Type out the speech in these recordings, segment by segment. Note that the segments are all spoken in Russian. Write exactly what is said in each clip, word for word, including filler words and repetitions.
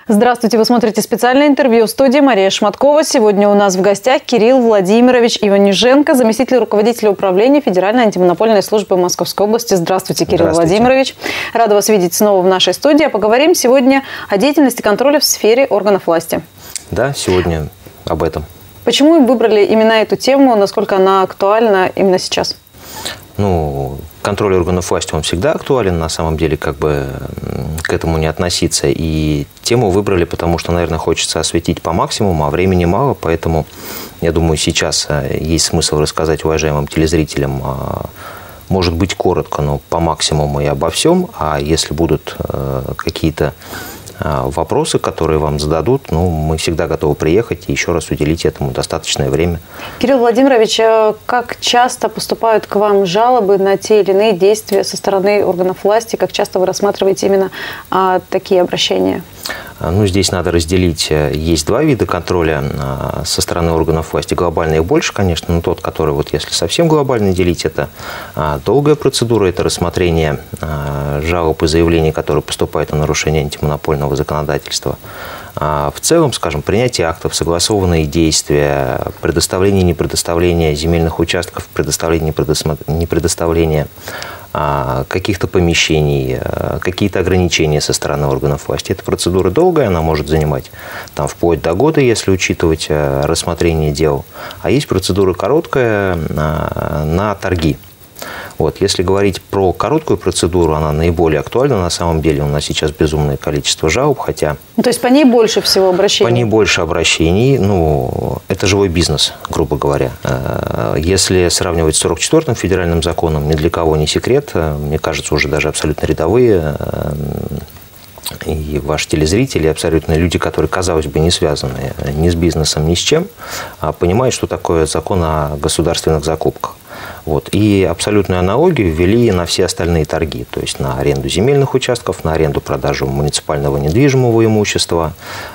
Здравствуйте, вы смотрите специальное интервью в студии Мария Шматкова. Сегодня у нас в гостях Кирилл Владимирович Иванюженко, заместитель руководителя управления Федеральной антимонопольной службы Московской области. Здравствуйте, Кирилл Здравствуйте. Владимирович. Рада вас видеть снова в нашей студии. Поговорим сегодня о деятельности контроля в сфере органов власти. Да, сегодня об этом. Почему вы выбрали именно эту тему? Насколько она актуальна именно сейчас? Ну, контроль органов власти, он всегда актуален, на самом деле, как бы к этому не относиться. И тему выбрали, потому что, наверное, хочется осветить по максимуму, а времени мало, поэтому, я думаю, сейчас есть смысл рассказать уважаемым телезрителям, может быть, коротко, но по максимуму и обо всем. А если будут какие-то вопросы, которые вам зададут, ну, мы всегда готовы приехать и еще раз уделить этому достаточное время. Кирилл Владимирович, как часто поступают к вам жалобы на те или иные действия со стороны органов власти? Как часто вы рассматриваете именно а, такие обращения? Ну, здесь надо разделить. Есть два вида контроля со стороны органов власти. Глобальный и больше, конечно, но тот, который, вот если совсем глобально делить, это долгая процедура, это рассмотрение жалоб и заявлений, которые поступают о нарушении антимонопольного законодательства. В целом, скажем, принятие актов, согласованные действия, предоставление, не предоставление земельных участков, предоставление, не предоставление каких-то помещений, какие-то ограничения со стороны органов власти. Эта процедура долгая, она может занимать там, вплоть до года, если учитывать рассмотрение дел. А есть процедура короткая на торги. Вот. Если говорить про короткую процедуру, она наиболее актуальна. На самом деле у нас сейчас безумное количество жалоб, хотя... Ну, то есть по ней больше всего обращений? По ней больше обращений. Ну, это живой бизнес, грубо говоря. Если сравнивать с сорок четвёртым федеральным законом, ни для кого не секрет, мне кажется, уже даже абсолютно рядовые и ваши телезрители, абсолютно люди, которые, казалось бы, не связаны ни с бизнесом, ни с чем, понимают, что такое закон о государственных закупках. Вот. И абсолютную аналогию ввели на все остальные торги, то есть на аренду земельных участков, на аренду продажу муниципального недвижимого имущества,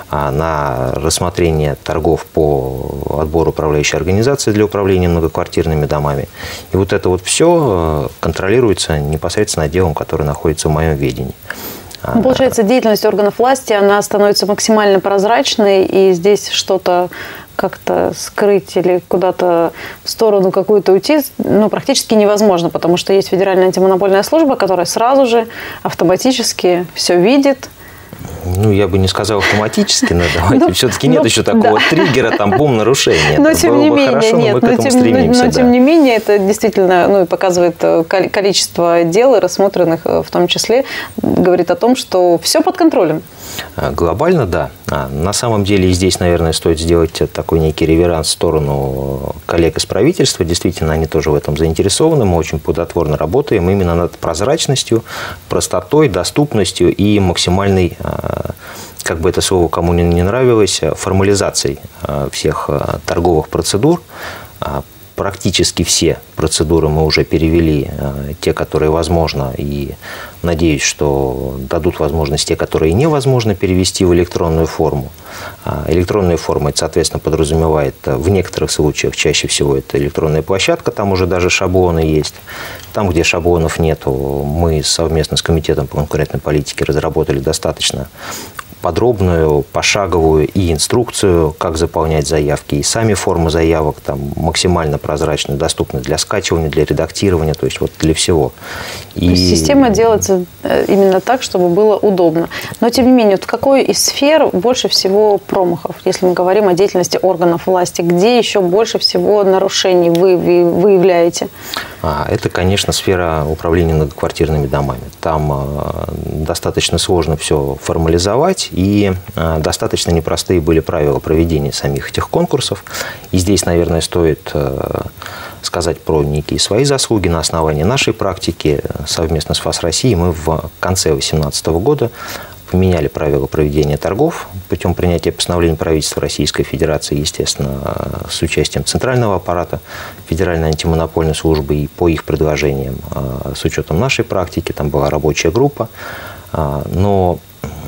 на рассмотрение торгов по отбору управляющей организации для управления многоквартирными домами. И вот это вот все контролируется непосредственно отделом, который находится в моем ведении. Ну, получается, деятельность органов власти, она становится максимально прозрачной, и здесь что-то как-то скрыть или куда-то в сторону какую-то уйти, ну, практически невозможно, потому что есть Федеральная антимонопольная служба, которая сразу же автоматически все видит. Ну, я бы не сказал автоматически, но давайте, ну, все-таки нет ну, еще такого да. триггера, там, бум, нарушения. Но, тем не менее, хорошо, нет, но, тем, но, но тем не менее, это действительно ну, показывает количество дел, рассмотренных в том числе, говорит о том, что все под контролем. Глобально, да. На самом деле, здесь, наверное, стоит сделать такой некий реверанс в сторону коллег из правительства. Действительно, они тоже в этом заинтересованы. Мы очень плодотворно работаем именно над прозрачностью, простотой, доступностью и максимальной, как бы это слово кому не нравилось, формализацией всех торговых процедур. Практически все процедуры мы уже перевели, те, которые возможно, и надеюсь, что дадут возможность те, которые невозможно перевести в электронную форму. Электронная форма, это, соответственно, подразумевает в некоторых случаях, чаще всего это электронная площадка, там уже даже шаблоны есть. Там, где шаблонов нету, мы совместно с Комитетом по конкурентной политике разработали достаточно подробную, пошаговую и инструкцию, как заполнять заявки, и сами формы заявок там максимально прозрачны, доступны для скачивания, для редактирования, то есть вот для всего. И... Система делается именно так, чтобы было удобно. Но, тем не менее, в какой из сфер больше всего промахов, если мы говорим о деятельности органов власти? Где еще больше всего нарушений вы выявляете? Это, конечно, сфера управления многоквартирными домами. Там достаточно сложно все формализовать, и достаточно непростые были правила проведения самих этих конкурсов. И здесь, наверное, стоит сказать про некие свои заслуги на основании нашей практики. Совместно с ФАС России мы в конце две тысячи восемнадцатого года поменяли правила проведения торгов путем принятия постановления правительства Российской Федерации, естественно, с участием центрального аппарата Федеральной антимонопольной службы и по их предложениям, с учетом нашей практики, там была рабочая группа. Но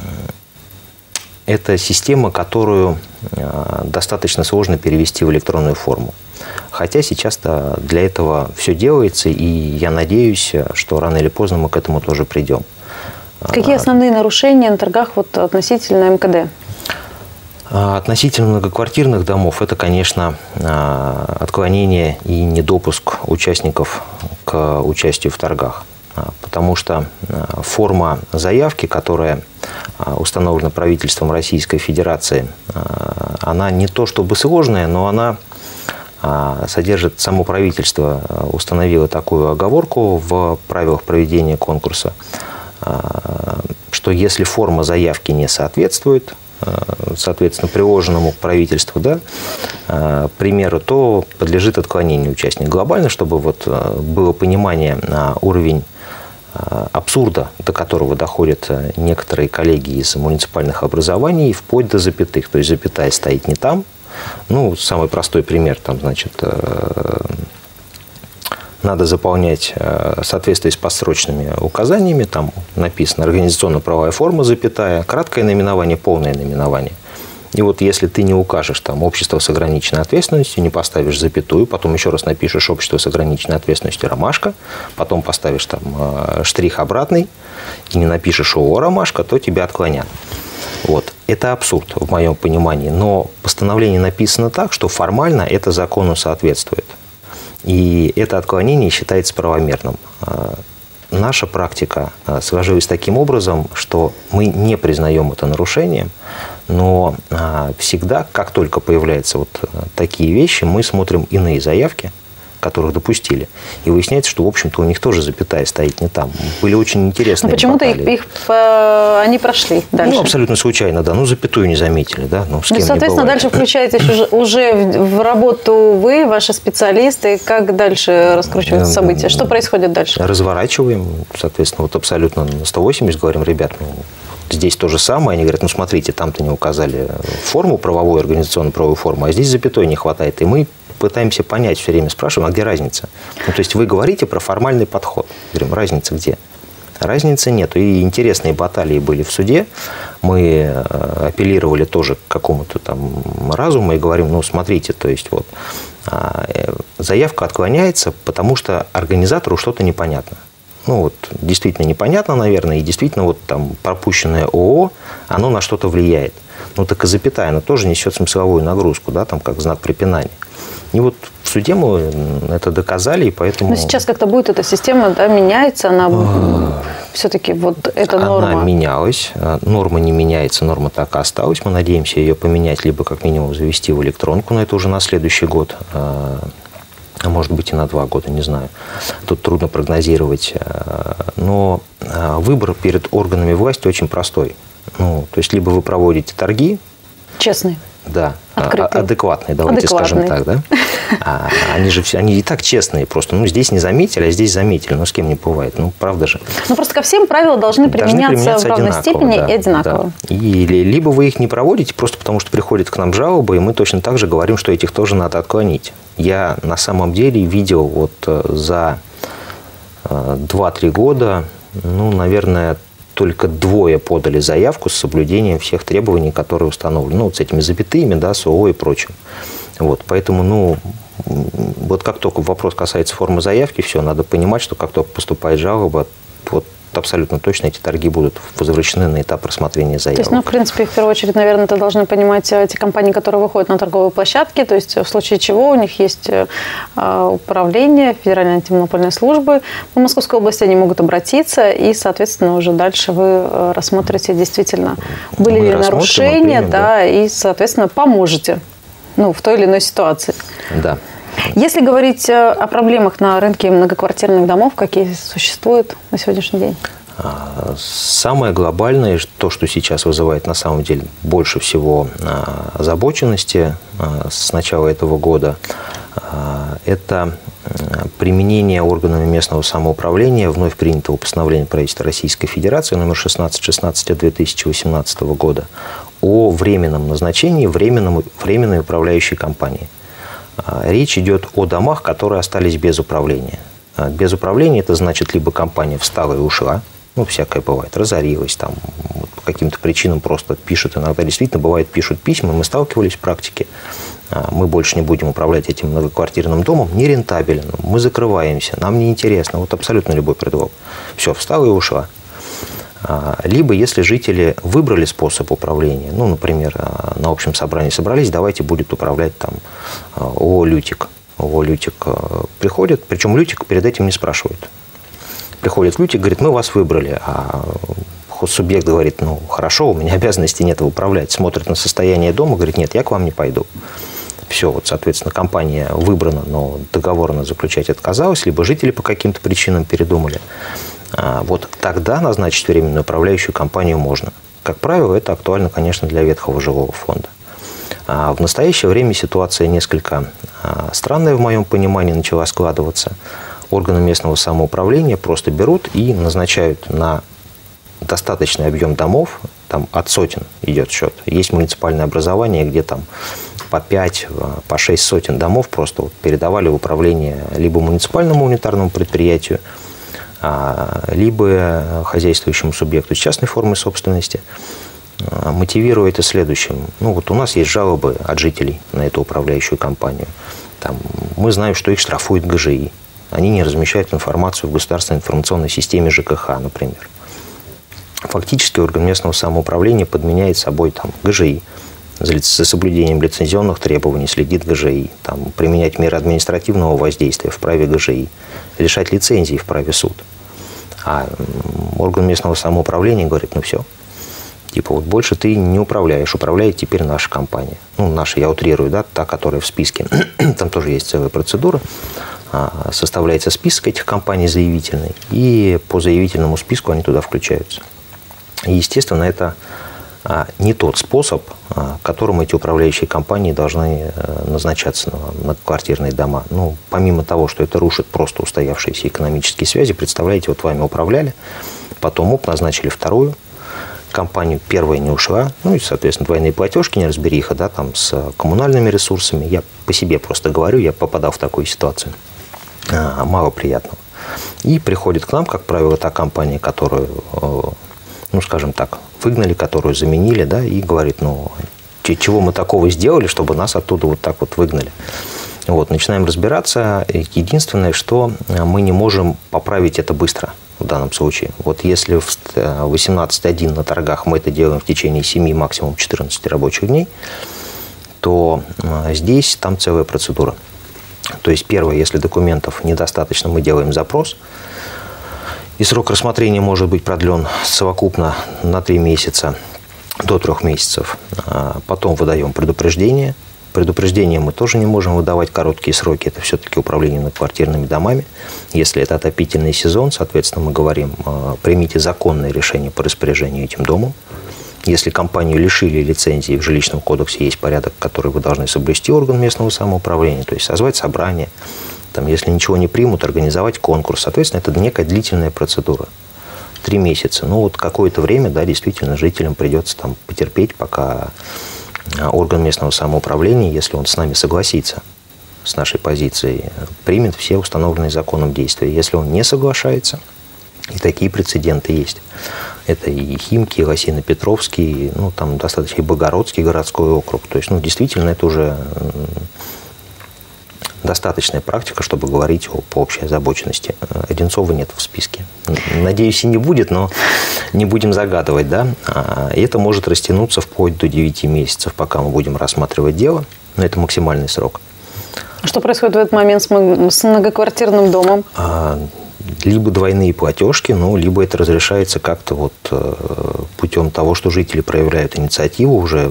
это система, которую достаточно сложно перевести в электронную форму. Хотя сейчас-то для этого все делается, и я надеюсь, что рано или поздно мы к этому тоже придем. Какие основные нарушения на торгах вот относительно эм ка дэ? Относительно многоквартирных домов, это, конечно, отклонение и недопуск участников к участию в торгах. Потому что форма заявки, которая установлена правительством Российской Федерации, она не то чтобы сложная, но она содержит, само правительство установило такую оговорку в правилах проведения конкурса, что если форма заявки не соответствует, соответственно, приложенному правительству, да, примеру, то подлежит отклонению участника. Глобально, чтобы вот было понимание на уровень абсурда, до которого доходят некоторые коллеги из муниципальных образований, вплоть до запятых. То есть запятая стоит не там. Ну, самый простой пример, там, значит, надо заполнять в соответствии с подсрочными указаниями, там написано организационно-правовая форма, запятая, краткое наименование, полное наименование. И вот если ты не укажешь там общество с ограниченной ответственностью, не поставишь запятую, потом еще раз напишешь общество с ограниченной ответственностью ромашка, потом поставишь там штрих обратный и не напишешь ООО ромашка, то тебя отклонят. Вот. Это абсурд в моем понимании, но постановление написано так, что формально это закону соответствует. И это отклонение считается правомерным. Наша практика сложилась таким образом, что мы не признаем это нарушением, но всегда, как только появляются вот такие вещи, мы смотрим иные заявки, которых допустили. И выясняется, что, в общем-то, у них тоже запятая стоит не там. Были очень интересные. Но почему-то их, их, они прошли дальше. Ну, абсолютно случайно, да. Ну, запятую не заметили, да. Ну, с кем ну, соответственно, не бывает. Дальше включаетесь уже, уже в, в работу вы, ваши специалисты. Как дальше раскручиваются события? Что происходит дальше? Разворачиваем, соответственно, вот абсолютно на сто восемьдесят говорим, ребят, ну, здесь то же самое. Они говорят, ну, смотрите, там-то не указали форму правовую, организационно-правовую форму, а здесь запятой не хватает. И мы пытаемся понять, все время спрашиваем, а где разница? Ну, то есть вы говорите про формальный подход. Говорим, разница где? Разницы нет. И интересные баталии были в суде. Мы апеллировали тоже к какому-то там разуму и говорим, ну, смотрите, то есть вот заявка отклоняется, потому что организатору что-то непонятно. Ну, вот действительно непонятно, наверное, и действительно вот там пропущенное ООО, оно на что-то влияет. Ну, так и запятая, она тоже несет смысловую нагрузку, да, там как знак препинания. И вот в суде мы это доказали, и поэтому... Но сейчас как-то будет эта система, да, меняется, она все-таки вот эта норма... Она менялась, норма не меняется, норма так и осталась. Мы надеемся ее поменять, либо как минимум завести в электронку, но это уже на следующий год, а может быть и на два года, не знаю. Тут трудно прогнозировать. Но выбор перед органами власти очень простой. Ну, то есть, либо вы проводите торги... Честные. Да, открытые. Адекватные, давайте адекватные. Скажем так, да. А, они же все, они и так честные просто. Ну, здесь не заметили, а здесь заметили. Ну, с кем не бывает. Ну, правда же. Ну, просто ко всем правила должны применяться, должны применяться в равной степени да, и одинаково. Да. И либо вы их не проводите, просто потому что приходят к нам жалобы, и мы точно так же говорим, что этих тоже надо отклонить. Я на самом деле видел вот за два-три года, ну, наверное, только двое подали заявку с соблюдением всех требований, которые установлены. Ну, вот с этими запятыми, да, с ООО и прочим. Вот, поэтому, ну, вот как только вопрос касается формы заявки, все, надо понимать, что как только поступает жалоба, вот абсолютно точно эти торги будут возвращены на этап рассмотрения заявок. То есть, ну, в принципе, в первую очередь, наверное, это должны понимать те компании, которые выходят на торговые площадки, то есть в случае чего у них есть управление, Федеральной антимонопольной службы. В Московской области они могут обратиться, и, соответственно, уже дальше вы рассмотрите действительно, были ли нарушения, примем, да, да, и, соответственно, поможете, ну, в той или иной ситуации. Да. Если говорить о проблемах на рынке многоквартирных домов, какие существуют на сегодняшний день? Самое глобальное, то, что сейчас вызывает на самом деле больше всего озабоченности с начала этого года, это применение органами местного самоуправления вновь принятого постановления правительства Российской Федерации номер шестнадцать шестнадцать от две тысячи восемнадцатого года о временном назначении временном, временной управляющей компании. Речь идет о домах, которые остались без управления. Без управления это значит, либо компания встала и ушла, ну, всякое бывает, разорилась, там, по каким-то причинам просто пишут, иногда действительно бывает, пишут письма, мы сталкивались в практике, мы больше не будем управлять этим многоквартирным домом, нерентабелен, мы закрываемся, нам неинтересно, вот абсолютно любой предлог. Все, встала и ушла. Либо, если жители выбрали способ управления, ну, например, на общем собрании собрались, давайте будет управлять там ООО «Лютик». ООО «Лютик» приходит, причем «Лютик» перед этим не спрашивает. Приходит «Лютик», говорит, мы вас выбрали, а субъект говорит, ну, хорошо, у меня обязанностей нет управлять. Смотрит на состояние дома, говорит, нет, я к вам не пойду. Все, вот, соответственно, компания выбрана, но договор она заключать отказалась, либо жители по каким-то причинам передумали. Вот тогда назначить временную управляющую компанию можно. Как правило, это актуально, конечно, для ветхого жилого фонда. В настоящее время ситуация несколько странная, в моем понимании, начала складываться. Органы местного самоуправления просто берут и назначают на достаточный объем домов, там от сотен идет счет. Есть муниципальное образование, где там по пять, по шесть сотен домов просто вот передавали в управление либо муниципальному унитарному предприятию, либо хозяйствующему субъекту с частной формой собственности. Мотивируя это следующим. Ну, вот у нас есть жалобы от жителей на эту управляющую компанию. Там, мы знаем, что их штрафует ГЖИ. Они не размещают информацию в государственной информационной системе ЖКХ, например. Фактически орган местного самоуправления подменяет собой там, ГЖИ. За соблюдением лицензионных требований следит ГЖИ. Там, применять меры административного воздействия в праве ГЖИ. Лишать лицензии в праве суд. А орган местного самоуправления говорит, ну все. Типа вот больше ты не управляешь. Управляет теперь наша компания. Ну, наша, я утрирую, да, та, которая в списке. Там тоже есть целая процедура. Составляется список этих компаний заявительный. И по заявительному списку они туда включаются. И, естественно, это не тот способ, которым эти управляющие компании должны назначаться на многоквартирные дома. Ну, помимо того, что это рушит просто устоявшиеся экономические связи, представляете, вот вами управляли, потом УП назначили вторую компанию, первая не ушла, ну и, соответственно, двойные платежки, неразбериха, да, там с коммунальными ресурсами. Я по себе просто говорю, я попадал в такую ситуацию. Мало приятного. И приходит к нам, как правило, та компания, которую, ну, скажем так, выгнали, которую заменили, да, и говорит, ну, чего мы такого сделали, чтобы нас оттуда вот так вот выгнали. Вот, начинаем разбираться. Единственное, что мы не можем поправить это быстро в данном случае. Вот если в восемнадцать один на торгах мы это делаем в течение семи, максимум четырнадцати рабочих дней, то здесь там целая процедура. То есть, первое, если документов недостаточно, мы делаем запрос. И срок рассмотрения может быть продлен совокупно на три месяца до трех месяцев. Потом выдаем предупреждение. Предупреждение мы тоже не можем выдавать короткие сроки. Это все-таки управление многоквартирными домами. Если это отопительный сезон, соответственно, мы говорим, примите законное решение по распоряжению этим домом. Если компанию лишили лицензии, в жилищном кодексе есть порядок, который вы должны соблюсти, орган местного самоуправления, то есть созвать собрание. Там, если ничего не примут, организовать конкурс. Соответственно, это некая длительная процедура. Три месяца. Ну, вот какое-то время, да, действительно, жителям придется там потерпеть, пока орган местного самоуправления, если он с нами согласится, с нашей позицией, примет все установленные законом действия. Если он не соглашается, и такие прецеденты есть. Это и Химки, и Лосино-Петровский, ну, там достаточно и Богородский городской округ. То есть, ну, действительно, это уже достаточная практика, чтобы говорить о, по общей озабоченности. Одинцова нет в списке. Надеюсь, и не будет, но не будем загадывать, да. И это может растянуться вплоть до девяти месяцев, пока мы будем рассматривать дело. Но это максимальный срок. Что происходит в этот момент с многоквартирным домом? Либо двойные платежки, ну, либо это разрешается как-то вот путем того, что жители проявляют инициативу, уже,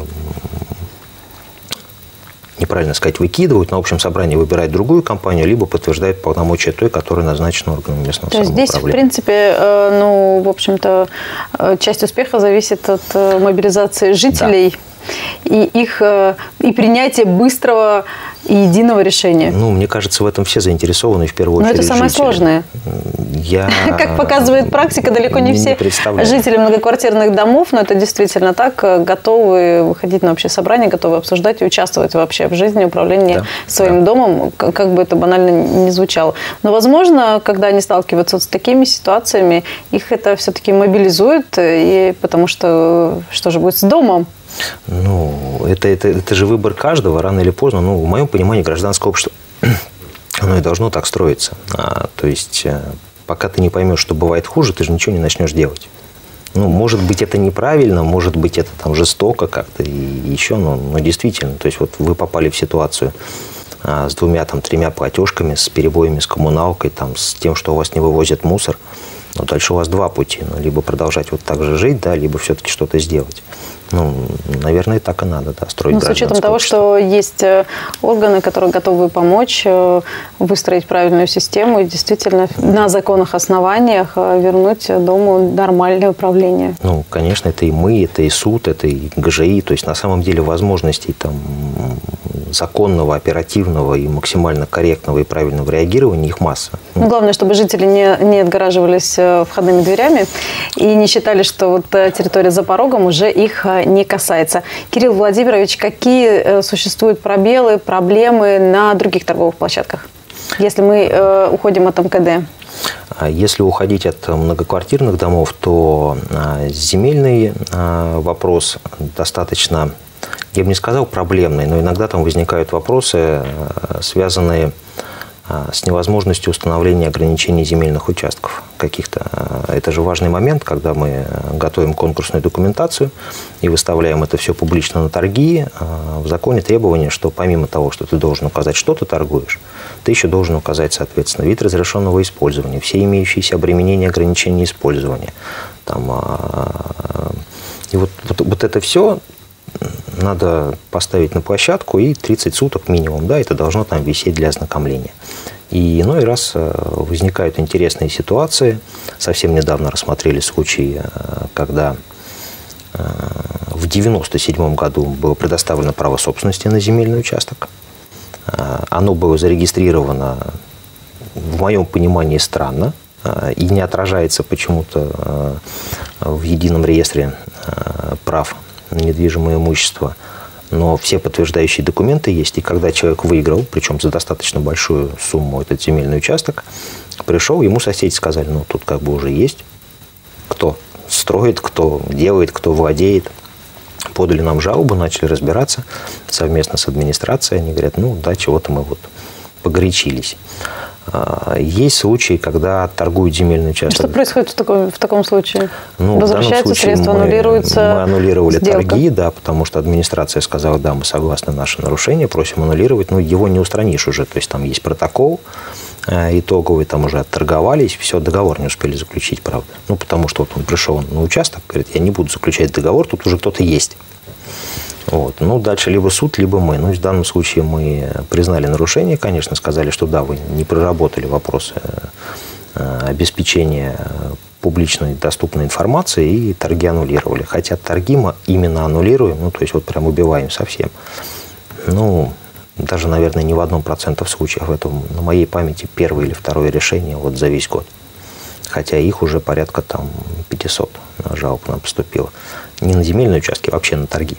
неправильно сказать, выкидывают, на общем собрании выбирают другую компанию, либо подтверждают полномочия той, которая назначена органом местного самоуправления. Здесь, в принципе, ну, в общем-то, часть успеха зависит от мобилизации жителей. Да. И их и принятие быстрого и единого решения. Ну, мне кажется, в этом все заинтересованы, в первую очередь. Но это самое жители. Сложное. Я как показывает практика, далеко не, не все жители многоквартирных домов, но это действительно так, готовы выходить на общее собрание, готовы обсуждать и участвовать вообще в жизни управления да, своим да. домом, как бы это банально не звучало. Но, возможно, когда они сталкиваются с такими ситуациями, их это все-таки мобилизует, и потому что что же будет с домом? Ну, это, это, это же выбор каждого, рано или поздно. Ну, в моем понимании, гражданское общество, оно и должно так строиться. А, то есть, пока ты не поймешь, что бывает хуже, ты же ничего не начнешь делать. Ну, может быть, это неправильно, может быть, это там жестоко как-то и еще, но, но действительно, то есть вот вы попали в ситуацию а, с двумя, там, тремя платежками, с перебоями, с коммуналкой, там, с тем, что у вас не вывозят мусор, но дальше у вас два пути, ну, либо продолжать вот так же жить, да, либо все-таки что-то сделать. Ну, наверное, так и надо, да, строить ну, с учетом того, общество. Что есть органы, которые готовы помочь выстроить правильную систему и действительно на законных основаниях вернуть дому нормальное управление. Ну, конечно, это и мы, это и суд, это и ГЖИ. То есть, на самом деле, возможностей там законного, оперативного и максимально корректного и правильного реагирования их масса. Ну, главное, чтобы жители не, не отгораживались входными дверями и не считали, что вот территория за порогом уже их не касается. Кирилл Владимирович, какие существуют пробелы, проблемы на других торговых площадках, если мы э, уходим от эм ка дэ? Если уходить от многоквартирных домов, то земельный вопрос достаточно, я бы не сказал проблемный, но иногда там возникают вопросы, связанные с невозможностью установления ограничений земельных участков каких-то. Это же важный момент, когда мы готовим конкурсную документацию и выставляем это все публично на торги. В законе требование, что помимо того, что ты должен указать, что ты торгуешь, ты еще должен указать, соответственно, вид разрешенного использования, все имеющиеся обременения, ограничения использования. Там, и вот, вот, вот это все надо поставить на площадку, и тридцать суток минимум, да, это должно там висеть для ознакомления. И иной раз возникают интересные ситуации. Совсем недавно рассмотрели случай, когда в девяносто седьмом году было предоставлено право собственности на земельный участок. Оно было зарегистрировано, в моем понимании, странно и не отражается почему-то в едином реестре прав на недвижимое имущество, но все подтверждающие документы есть. И когда человек выиграл, причем за достаточно большую сумму, этот земельный участок, пришел, ему соседи сказали, ну, тут как бы уже есть кто строит, кто делает, кто владеет. Подали нам жалобу, начали разбираться совместно с администрацией. Они говорят, ну, да, чего-то мы вот погорячились. Есть случаи, когда торгуют земельный участок. Что происходит в таком, в таком случае? Ну, возвращаются средства, мы, аннулируются Мы аннулировали сделка. торги, да, потому что администрация сказала, да, мы согласны на наше нарушение, просим аннулировать, но его не устранишь уже. То есть там есть протокол итоговый, там уже отторговались, все, договор не успели заключить, правда. Ну, потому что вот он пришел на участок, говорит, я не буду заключать договор, тут уже кто-то есть. Вот. Ну, дальше либо суд, либо мы. Ну, в данном случае мы признали нарушение, конечно, сказали, что да, вы не проработали вопросы обеспечения публичной доступной информации и торги аннулировали. Хотя торги мы именно аннулируем, ну, то есть вот прям убиваем совсем. Ну, даже, наверное, не в одном проценте случаев. Это на моей памяти первое или второе решение вот за весь год. Хотя их уже порядка там пятьсот жалоб нам поступило. Не на земельные участки, вообще на торги.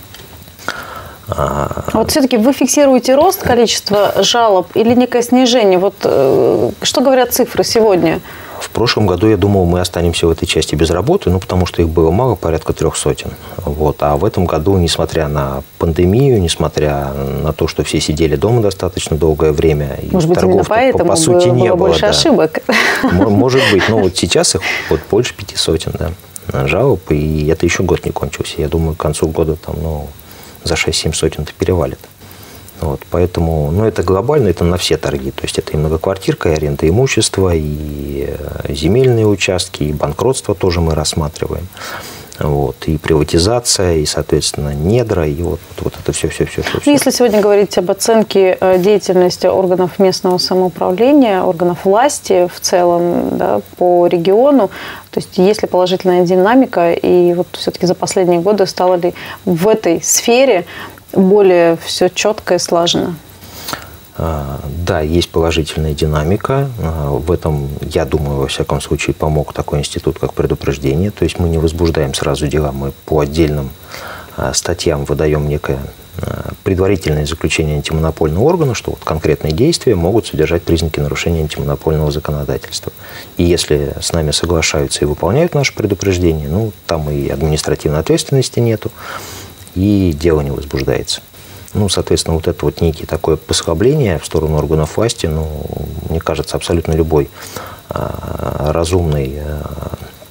А вот все-таки вы фиксируете рост количества жалоб или некое снижение? Вот э, что говорят цифры сегодня? В прошлом году, я думал, мы останемся в этой части без работы, ну, потому что их было мало, порядка трех сотен. Вот. А в этом году, несмотря на пандемию, несмотря на то, что все сидели дома достаточно долгое время, и может быть, именно поэтому по, по сути было, не было было. больше да. ошибок? Может быть, но вот сейчас их вот больше пяти сотен, да, жалоб, и это еще год не кончился. Я думаю, к концу года там, ну, за шесть-семь сотен-то перевалит. Вот, поэтому, ну, это глобально, это на все торги. То есть это и многоквартирка, и аренда имущества, и земельные участки, и банкротство тоже мы рассматриваем. Вот, и приватизация, и, соответственно, недра, и вот, вот это все-все-все. Если сегодня говорить об оценке деятельности органов местного самоуправления, органов власти в целом, да, по региону, то есть есть ли положительная динамика, и вот все-таки за последние годы стало ли в этой сфере более все четко и слаженно? Да, есть положительная динамика. В этом, я думаю, во всяком случае, помог такой институт, как предупреждение. То есть мы не возбуждаем сразу дела, мы по отдельным статьям выдаем некое предварительное заключение антимонопольного органа, что вот конкретные действия могут содержать признаки нарушения антимонопольного законодательства. И если с нами соглашаются и выполняют наше предупреждение, ну, там и административной ответственности нету, и дело не возбуждается. Ну, соответственно, вот это вот некие такое послабление в сторону органов власти, ну, мне кажется, абсолютно любой а, разумный а,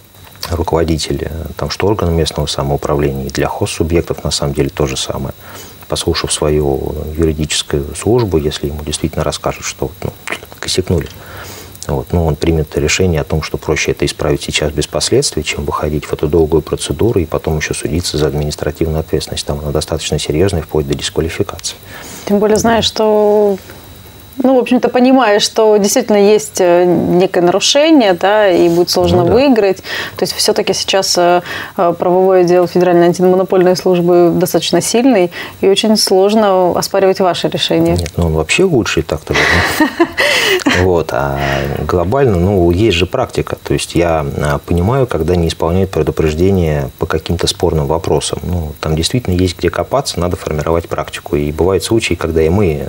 руководитель, там, что органы местного самоуправления, и для хозсубъектов на самом деле то же самое. Послушав свою юридическую службу, если ему действительно расскажут, что ну, косякнули, вот, ну, он примет решение о том, что проще это исправить сейчас без последствий, чем выходить в эту долгую процедуру и потом еще судиться за административную ответственность. Там она достаточно серьезная, вплоть до дисквалификации. Тем более, знаешь, что... Ну, в общем-то, понимаешь, что действительно есть некое нарушение, да, и будет сложно ну, да. выиграть. То есть, все-таки сейчас правовой отдел Федеральной антимонопольной службы достаточно сильный, и очень сложно оспаривать ваше решение. Нет, ну он вообще лучший так-то. Вот, а глобально, ну, есть же практика. То есть, я понимаю, когда не исполняют предупреждения по каким-то спорным вопросам. Ну, там действительно есть где копаться, надо формировать практику. И бывают случаи, когда и мы...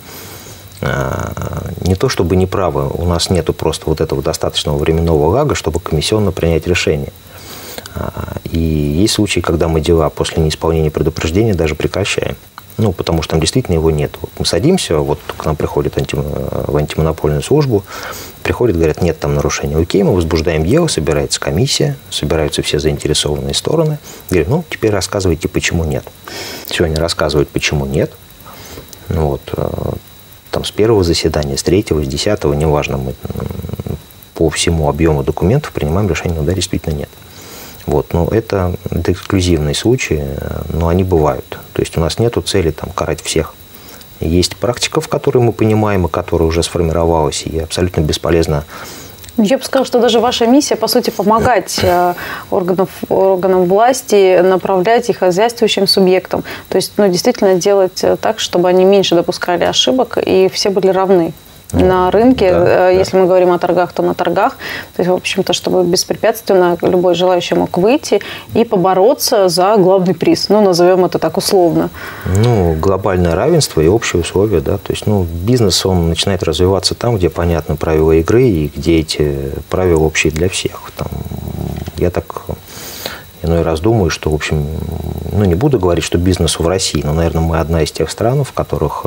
не то чтобы неправы, у нас нету просто вот этого достаточного временного лага, чтобы комиссионно принять решение. И есть случаи, когда мы дела после неисполнения предупреждения даже прекращаем. Ну, потому что там действительно его нет. Вот мы садимся, вот к нам приходят анти... в антимонопольную службу, приходят, говорят, нет там нарушения. Окей, мы возбуждаем дело, собирается комиссия, собираются все заинтересованные стороны. Говорят, ну, теперь рассказывайте, почему нет. Все, они рассказывают, почему нет. Ну, вот... Там, с первого заседания, с третьего, с десятого, неважно, мы по всему объему документов принимаем решение, но да, действительно нет. Вот, но это, это эксклюзивные случаи, но они бывают. То есть у нас нет цели там, карать всех. Есть практика, в которой мы понимаем, и которая уже сформировалась, и абсолютно бесполезно. Я бы сказала, что даже ваша миссия, по сути, помогать органам, органам власти, направлять их хозяйствующим субъектам. То есть, ну, действительно делать так, чтобы они меньше допускали ошибок и все были равны. На рынке, да, если да. мы говорим о торгах, то на торгах. То есть, в общем-то, чтобы беспрепятственно любой желающий мог выйти и побороться за главный приз. Ну, назовем это так условно. Ну, глобальное равенство и общие условия, да. То есть, ну, бизнес, он начинает развиваться там, где понятны правила игры и где эти правила общие для всех. Там, я так иной раз думаю, что, в общем, ну, не буду говорить, что бизнесу в России, но, наверное, мы одна из тех стран, в которых...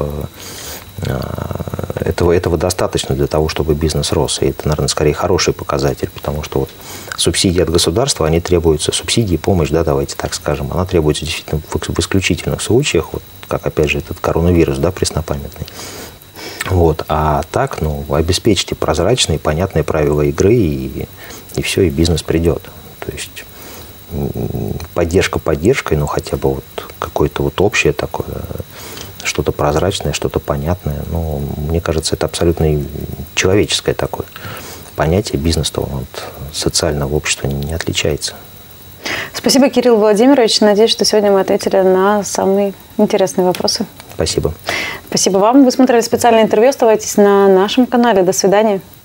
Этого, этого достаточно для того, чтобы бизнес рос. И это, наверное, скорее хороший показатель, потому что вот субсидии от государства, они требуются, субсидии, помощь, да, давайте так скажем, она требуется действительно в, в исключительных случаях, вот, как, опять же, этот коронавирус, да, преснопамятный. Вот. А так, ну, обеспечьте прозрачные, понятные правила игры, и, и все, и бизнес придет. То есть поддержка поддержкой, но хотя бы вот какое-то вот общее такое... что-то прозрачное, что-то понятное. Ну, мне кажется, это абсолютно человеческое такое понятие. Бизнес-то от социального общества не, не отличается. Спасибо, Кирилл Владимирович. Надеюсь, что сегодня мы ответили на самые интересные вопросы. Спасибо. Спасибо вам. Вы смотрели специальное интервью. Оставайтесь на нашем канале. До свидания.